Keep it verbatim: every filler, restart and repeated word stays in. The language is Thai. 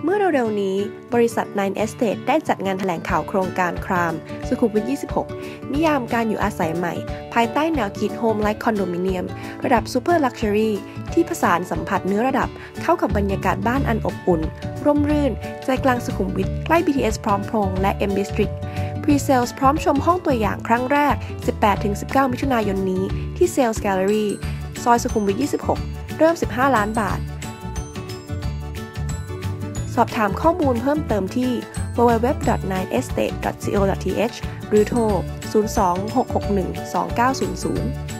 เมื่อเร็วๆนี้บริษัท Nine Estate ได้จัดงานแถลงข่าวโครงการครามสุขุมวิท ยี่สิบหก นิยามการอยู่อาศัยใหม่ภายใต้แนวคิด Home Like Condominium ระดับ Super Luxury ที่ผสานสัมผัสเนื้อระดับเข้ากับบรรยากาศบ้านอันอบอุ่นร่มรื่นใจกลางสุขุมวิทใกล้ บี ที เอส พร้อมพงษ์และ M District Pre-sales พร้อมชมห้องตัวอย่างครั้งแรก สิบแปดถึงสิบเก้า มิถุนายนนี้ที่ Sales Gallery ซอยสุขุมวิท ยี่สิบหก เริ่ม สิบห้า ล้านบาทสอบถามข้อมูลเพิ่มเติมที่ ดับเบิลยู ดับเบิลยู ดับเบิลยู ดอท ไนน์ เอสเตท ดอท ซี โอ ดอท ที เอช หรือโทร ศูนย์ สอง หก หก หนึ่ง สอง เก้า ศูนย์ ศูนย์